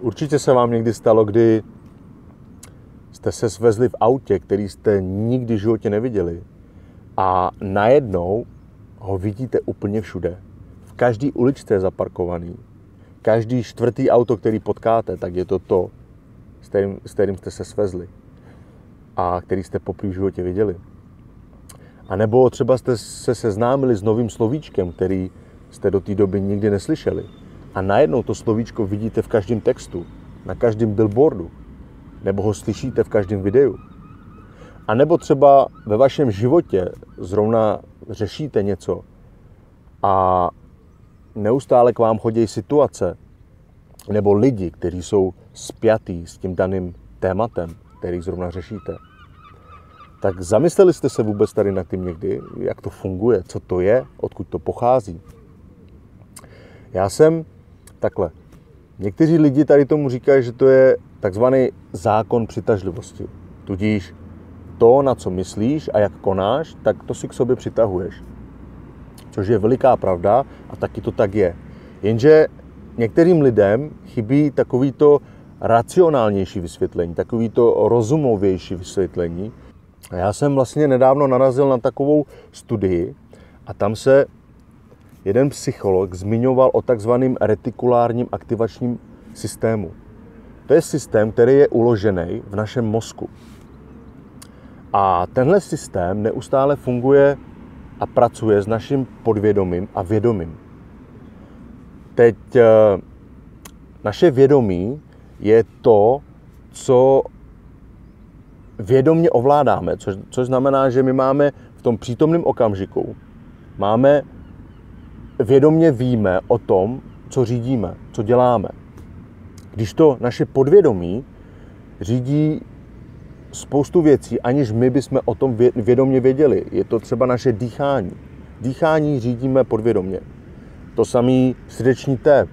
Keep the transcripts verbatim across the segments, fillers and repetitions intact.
Určitě se vám někdy stalo, kdy jste se svezli v autě, který jste nikdy v životě neviděli a najednou ho vidíte úplně všude. V každé uličce je zaparkovaný. Každý čtvrtý auto, který potkáte, tak je to to, s kterým, s kterým jste se svezli a který jste poprvé v životě viděli. A nebo třeba jste se seznámili s novým slovíčkem, který jste do té doby nikdy neslyšeli. A najednou to slovíčko vidíte v každém textu, na každém billboardu, nebo ho slyšíte v každém videu. A nebo třeba ve vašem životě zrovna řešíte něco a neustále k vám chodí situace nebo lidi, kteří jsou spjatí s tím daným tématem, který zrovna řešíte. Tak zamysleli jste se vůbec tady nad tím někdy, jak to funguje, co to je, odkud to pochází? Já jsem takhle. Někteří lidi tady tomu říkají, že to je takzvaný zákon přitažlivosti. Tudíž to, na co myslíš a jak konáš, tak to si k sobě přitahuješ. Což je veliká pravda a taky to tak je. Jenže některým lidem chybí takovýto racionálnější vysvětlení, takovýto rozumovější vysvětlení. A já jsem vlastně nedávno narazil na takovou studii a tam se jeden psycholog zmiňoval o takzvaném retikulárním aktivačním systému. To je systém, který je uložený v našem mozku. A tenhle systém neustále funguje a pracuje s naším podvědomím a vědomím. Teď naše vědomí je to, co vědomně ovládáme, což, což znamená, že my máme v tom přítomném okamžiku, máme vědomně víme o tom, co řídíme, co děláme. Když to naše podvědomí řídí spoustu věcí, aniž my bychom o tom vědomě věděli. Je to třeba naše dýchání. Dýchání řídíme podvědomě. To samý srdeční tep,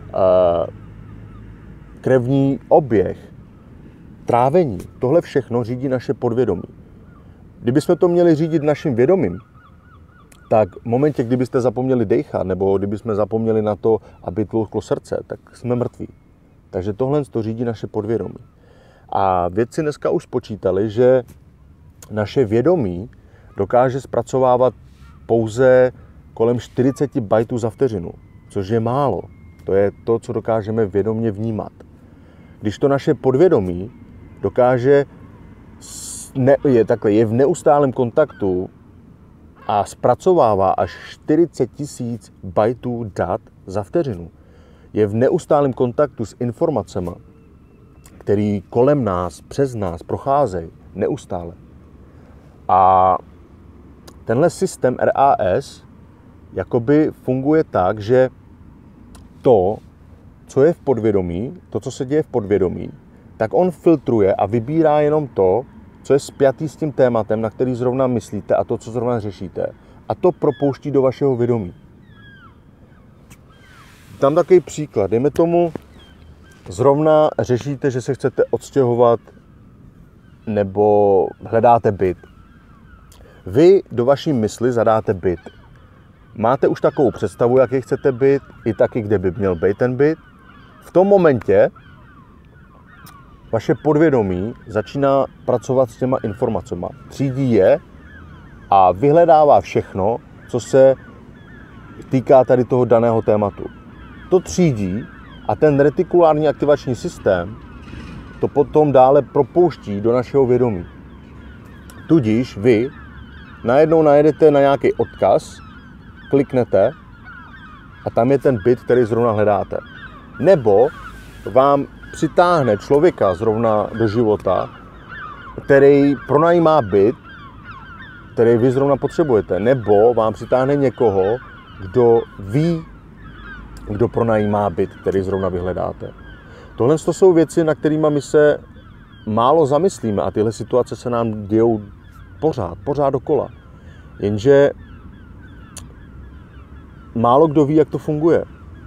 krevní oběh, trávení. Tohle všechno řídí naše podvědomí. Kdybychom to měli řídit naším vědomím, tak v momentě, kdybyste zapomněli dejchat, nebo kdybychom zapomněli na to, aby tlouklo srdce, tak jsme mrtví. Takže tohle to řídí naše podvědomí. A vědci dneska už spočítali, že naše vědomí dokáže zpracovávat pouze kolem čtyřicet bajtů za vteřinu, což je málo. To je to, co dokážeme vědomě vnímat. Když to naše podvědomí dokáže, ne, je, takhle, je v neustálém kontaktu a zpracovává až čtyřicet tisíc bajtů dat za vteřinu, je v neustálém kontaktu s informacemi, které kolem nás, přes nás procházejí neustále. A tenhle systém R A S jakoby funguje tak, že to, co je v podvědomí, to, co se děje v podvědomí, tak on filtruje a vybírá jenom to, co je spjatý s tím tématem, na který zrovna myslíte a to, co zrovna řešíte. A to propouští do vašeho vědomí. Dám takový příklad. Dejme tomu, zrovna řešíte, že se chcete odstěhovat nebo hledáte byt. Vy do vaší mysli zadáte byt. Máte už takovou představu, jaký chcete byt, i taky, kde by měl být ten byt. V tom momentě vaše podvědomí začíná pracovat s těma informacemi. Třídí je a vyhledává všechno, co se týká tady toho daného tématu. To třídí a ten retikulární aktivační systém to potom dále propouští do našeho vědomí. Tudíž vy najednou najedete na nějaký odkaz, kliknete a tam je ten byt, který zrovna hledáte. Nebo vám přitáhne člověka zrovna do života, který pronajímá byt, který vy zrovna potřebujete. Nebo vám přitáhne někoho, kdo ví, kdo pronajímá byt, který zrovna vyhledáte. Tohle to jsou věci, na kterými my se málo zamyslíme a tyhle situace se nám dějou pořád, pořád dokola. Jenže málo kdo ví, jak to funguje.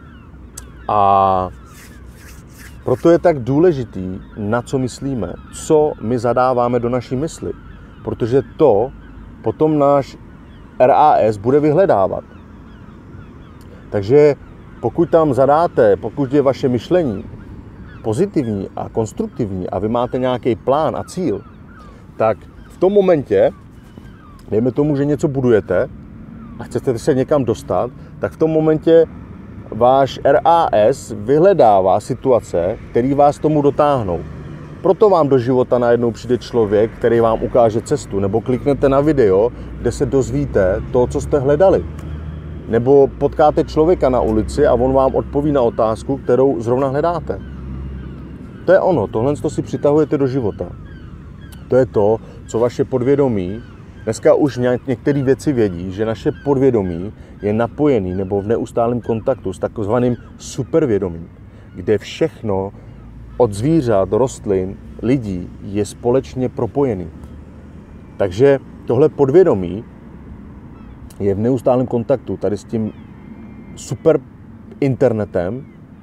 A proto je tak důležitý, na co myslíme, co my zadáváme do naší mysli. Protože to potom náš R A S bude vyhledávat. Takže pokud tam zadáte, pokud je vaše myšlení pozitivní a konstruktivní a vy máte nějaký plán a cíl, tak v tom momentě, dejme tomu, že něco budujete a chcete se někam dostat, tak v tom momentě váš R A S vyhledává situace, které vás tomu dotáhnou. Proto vám do života najednou přijde člověk, který vám ukáže cestu, nebo kliknete na video, kde se dozvíte to, co jste hledali. Nebo potkáte člověka na ulici a on vám odpoví na otázku, kterou zrovna hledáte. To je ono, tohle si přitahujete do života. To je to, co vaše podvědomí, dneska už některé věci vědí, že naše podvědomí je napojený nebo v neustálém kontaktu s takzvaným supervědomím, kde všechno od zvířat, rostlin, lidí je společně propojený. Takže tohle podvědomí je v neustálém kontaktu tady s tím super internetem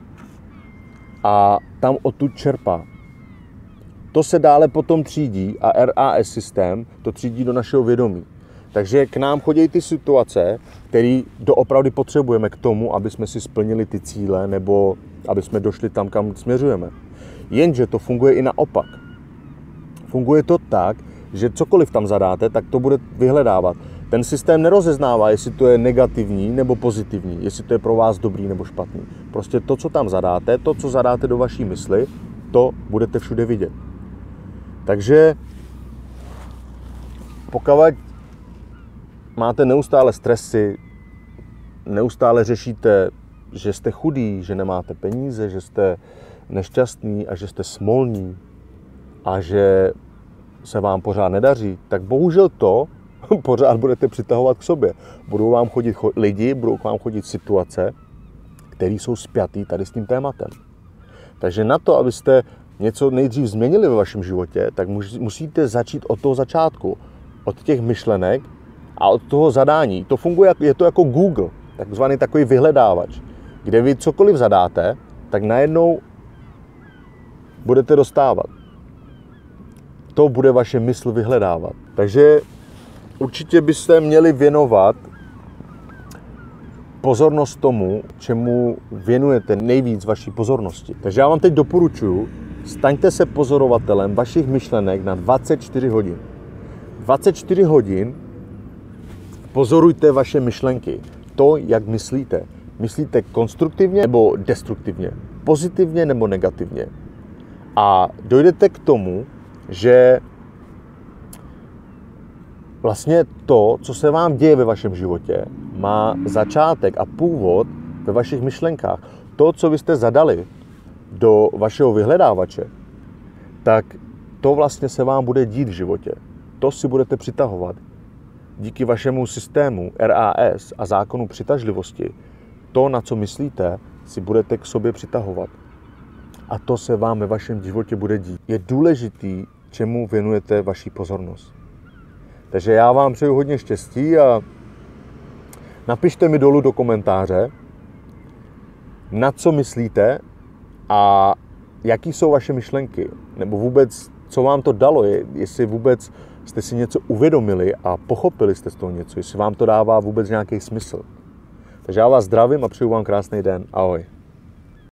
a tam odtud čerpá. To se dále potom třídí a R A S systém to třídí do našeho vědomí. Takže k nám chodí ty situace, které doopravdy potřebujeme k tomu, aby jsme si splnili ty cíle nebo aby jsme došli tam, kam směřujeme. Jenže to funguje i naopak. Funguje to tak, že cokoliv tam zadáte, tak to bude vyhledávat. Ten systém nerozeznává, jestli to je negativní nebo pozitivní, jestli to je pro vás dobrý nebo špatný. Prostě to, co tam zadáte, to, co zadáte do vaší mysli, to budete všude vidět. Takže pokud máte neustále stresy, neustále řešíte, že jste chudý, že nemáte peníze, že jste nešťastný a že jste smolní a že se vám pořád nedaří, tak bohužel to pořád budete přitahovat k sobě. Budou vám chodit lidi, budou k vám chodit situace, které jsou spjatý tady s tím tématem. Takže na to, abyste něco nejdřív změnili ve vašem životě, tak musíte začít od toho začátku, od těch myšlenek a od toho zadání. To funguje, je to jako Google, takzvaný takový vyhledávač, kde vy cokoliv zadáte, tak najednou budete dostávat. To bude vaše mysl vyhledávat. Takže určitě byste měli věnovat pozornost tomu, čemu věnujete nejvíc vaší pozornosti. Takže já vám teď doporučuji, staňte se pozorovatelem vašich myšlenek na dvacet čtyři hodin. dvacet čtyři hodin pozorujte vaše myšlenky. To, jak myslíte. Myslíte konstruktivně nebo destruktivně? Pozitivně nebo negativně? A dojdete k tomu, že vlastně to, co se vám děje ve vašem životě, má začátek a původ ve vašich myšlenkách. To, co vy jste zadali do vašeho vyhledávače, tak to vlastně se vám bude dít v životě. To si budete přitahovat. Díky vašemu systému R A S a zákonu přitažlivosti, to, na co myslíte, si budete k sobě přitahovat. A to se vám ve vašem životě bude dít. Je důležitý, čemu věnujete vaši pozornost. Takže já vám přeju hodně štěstí a napište mi dolů do komentáře, na co myslíte a jaký jsou vaše myšlenky. Nebo vůbec, co vám to dalo, jestli vůbec jste si něco uvědomili a pochopili jste z toho něco, jestli vám to dává vůbec nějaký smysl. Takže já vás zdravím a přeju vám krásný den. Ahoj.